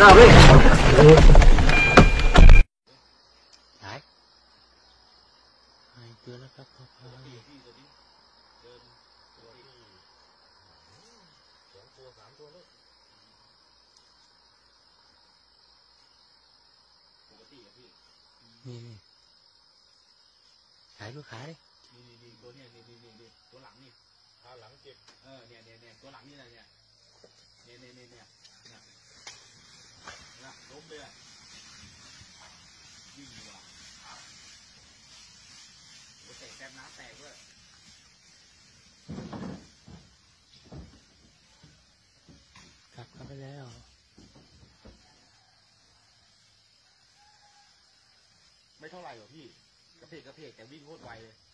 น้าพี่หายเจอแล้วครับพ่อพาย 2 ตัว 3 ตัวแล้วปกติอะพี่นี่ขายลูกขายนี่ตัวเนี้ยนี่ตัวหลังนี่ขาหลังเจ็บเนี่ยตัวหลังนี่นะเนี่ยล้มเลยอ่ะวิ่งดีกว่าโอ้เตะแต้มน้ำแตกด้วยกลับเข้าไปแล้วไม่เท่าไหร่หรอกพี่กระเพกแต่วิ่งโคตรไวเลย